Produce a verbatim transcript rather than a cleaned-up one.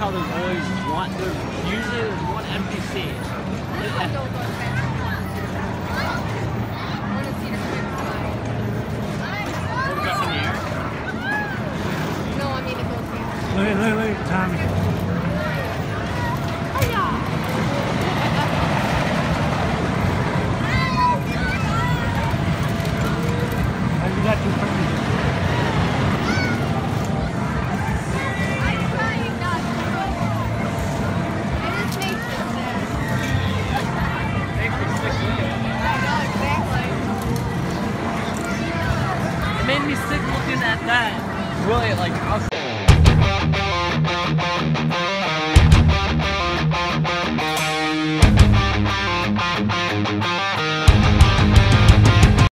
how there's always one, there's usually there's one N P C. This one don't go fast. I want to see the quick slide. Goes up in the air. No, I mean it goes fast. Look, look, look, Tommy. Have you got your permission? I'm trying not to. It just makes me sad. Makes me sick looking. I know, exactly. It made me sick looking at that. Really, like, I was